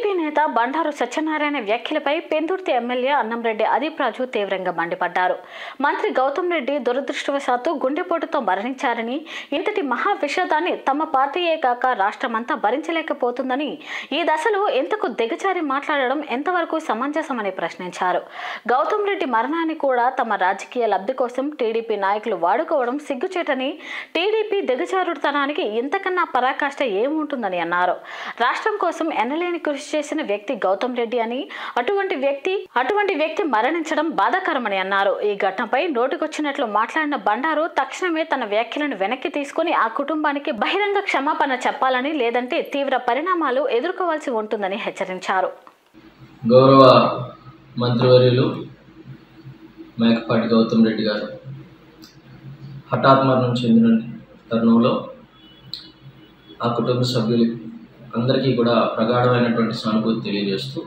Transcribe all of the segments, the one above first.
TDP నేత బండారు సత్యనారాయణ వ్యాఖ్యలపై Pendurthi MLA Annamreddy Adeep Raju తీవ్రంగా మండిపడ్డారు. మంత్రి గౌతమ్ రెడ్డి దురదృష్టవశాత్తు గుండెపోటుతో మరణించారని, ఇంతటి మహా విషాదాన్ని తమ పార్టీయే కాక రాష్ట్రమంతా భరించలేకపోతుందని, ఈ దశలో ఎంతకు దిగజారి మాట్లాడడం ఎంతవరకు సమంజసమని ప్రశ్నించారు. గౌతమ్ రెడ్డి మరణాన్ని కూడా తమ రాజకీయ లబ్ధి కోసం టీడీపీ నాయకులు వాడుకోవడం సిగ్గుచేటని, టీడీపీ దిగజారుడుతనానికి ఇంతకన్నా పరాకాష్ట ఏముంటుందని అన్నారు. రాష్ట్రం కోసం ఎనలేని కృషి చేసిన వ్యక్తి గౌతమ్ రెడ్డి అని, అటువంటి వ్యక్తి మరణించడం బాధాకరమని అన్నారు. ఈ ఘటనపై నోటికొచ్చినట్లు మాట్లాడిన బండారు తక్షణమే తన వ్యాఖ్యలను వెనక్కి తీసుకుని ఆ కుటుంబానికి బహిరంగ క్షమాపణ చెప్పాలని, లేదంటే తీవ్ర పరిణామాలు ఎదుర్కోవాల్సి ఉంటుందని హెచ్చరించారు. గౌరవ మంత్రివర్యులు మేకపాటి గౌతమ్ రెడ్డి గారు హఠాత్ మరణం చెందిన తరుణంలో ఆ కుటుంబ సభ్యులు అందరికీ కూడా ప్రగాఢమైనటువంటి సానుభూతి తెలియజేస్తూ,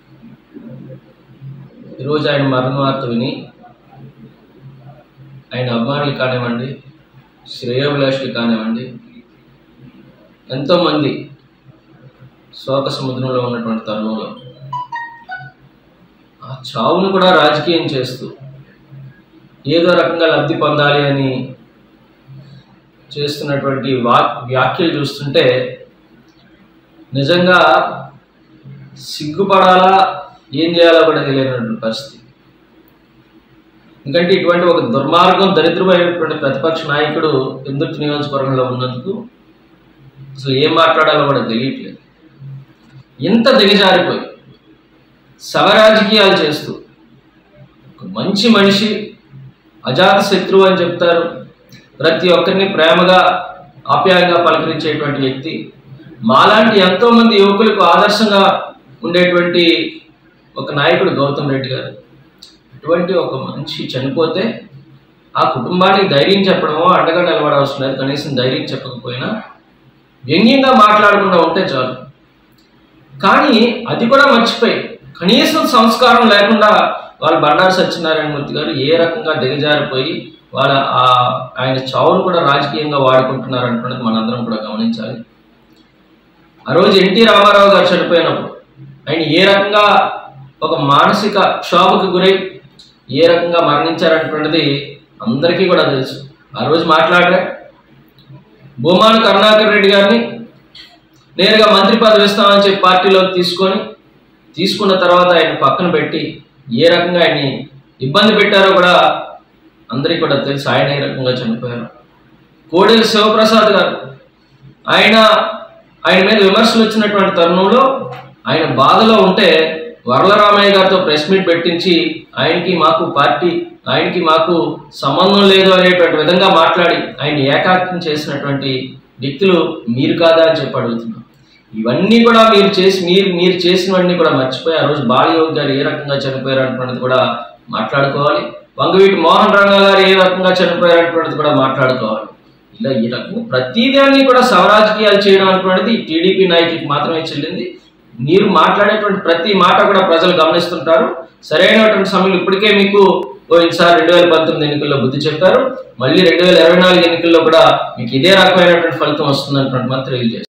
ఈరోజు ఆయన మరణ వార్త విని ఆయన అభిమానులు కానివ్వండి, శ్రేయోభిలాషులు కానివ్వండి, ఎంతోమంది శోక సముద్రంలో ఉన్నటువంటి తరుణంలో ఆ చావును కూడా రాజకీయం చేస్తూ ఏదో రకంగా లబ్ధి పొందాలి అని చేస్తున్నటువంటి వ్యాఖ్యలు చూస్తుంటే నిజంగా సిగ్గుపడాలా, ఏం చేయాలో కూడా తెలియనటువంటి పరిస్థితి. ఎందుకంటే ఇటువంటి ఒక దుర్మార్గం, దరిద్రమైనటువంటి ప్రతిపక్ష నాయకుడు పెందుర్తి నియోజకవర్గంలో ఉన్నందుకు అసలు ఏం మాట్లాడాలో కూడా తెలియట్లేదు. ఇంత దిగజారిపోయి శవ రాజకీయాలు చేస్తూ, ఒక మంచి మనిషి, అజాత శత్రువు అని చెప్తారు, ప్రతి ఒక్కరిని ప్రేమగా ఆప్యాయంగా పలకరించేటువంటి వ్యక్తి, మాలాంటి ఎంతోమంది యువకులకు ఆదర్శంగా ఉండేటువంటి ఒక నాయకుడు గౌతమ్ రెడ్డి గారు. ఇటువంటి ఒక మనిషి చనిపోతే ఆ కుటుంబానికి ధైర్యం చెప్పడమో, అండగా నిలబడవలసిన లేదు, కనీసం ధైర్యం చెప్పకపోయినా వ్యంగ్యంగా మాట్లాడకుండా ఉంటే చాలు. కానీ అది కూడా మర్చిపోయి కనీసం సంస్కారం లేకుండా వాళ్ళ బండారు సత్యనారాయణమూర్తి గారు ఏ రకంగా దిగజారిపోయి ఆయన చావును కూడా రాజకీయంగా వాడుకుంటున్నారు అనుకున్నది మనందరం కూడా గమనించాలి. ఆ రోజు ఎన్టీ రామారావు గారు చనిపోయినప్పుడు ఆయన ఏ రకంగా ఒక మానసిక క్షోభకు గురై ఏ రకంగా మరణించారనేటువంటిది అందరికీ కూడా తెలుసు. ఆ రోజు మాట్లాడరే భూమాన కరుణాకర్ రెడ్డి గారిని నేరుగా మంత్రి పదవి ఇస్తామని చెప్పి పార్టీలోకి తీసుకున్న తర్వాత ఆయన పక్కన పెట్టి ఏ రకంగా ఆయన్ని ఇబ్బంది పెట్టారో కూడా అందరికీ కూడా తెలుసు. ఆయన ఏ రకంగా చనిపోయారు. కోడెల శివప్రసాద్ గారు ఆయన మీద విమర్శలు వచ్చినటువంటి తరుణంలో ఆయన బాధలో ఉంటే వరలరామయ్య గారితో ప్రెస్ మీట్ పెట్టించి ఆయనకి మాకు సంబంధం లేదు అనేటువంటి విధంగా మాట్లాడి ఆయన ఏకాగ్రం చేసినటువంటి వ్యక్తులు మీరు కాదా అని చెప్పి అడుగుతున్నాం. ఇవన్నీ కూడా మీరు చేసినవన్నీ కూడా మర్చిపోయి ఆ రోజు బాలయోగి గారు ఏ రకంగా చనిపోయారు అనుకున్నది కూడా మాట్లాడుకోవాలి. వంగవీటి మోహన్ రంగా గారు ఏ రకంగా చనిపోయారు అనుకున్నది కూడా మాట్లాడుకోవాలి. ఇలా ఈ రకంగా ప్రతిదాన్ని కూడా శవరాజకీయాలు చేయడం అనుకున్నది టీడీపీ నాయకులకు మాత్రమే చెల్లింది. మీరు మాట్లాడేటువంటి ప్రతి మాట కూడా ప్రజలు గమనిస్తుంటారు. సరైనటువంటి సమయంలో ఇప్పటికే మీకు ఈసారి 2019 ఎన్నికల్లో బుద్ధి చెప్పారు. మళ్ళీ 2024 ఎన్నికల్లో కూడా మీకు ఇదే రకమైనటువంటి ఫలితం వస్తుందన్నటువంటి మాత్రం తెలియజేస్తారు.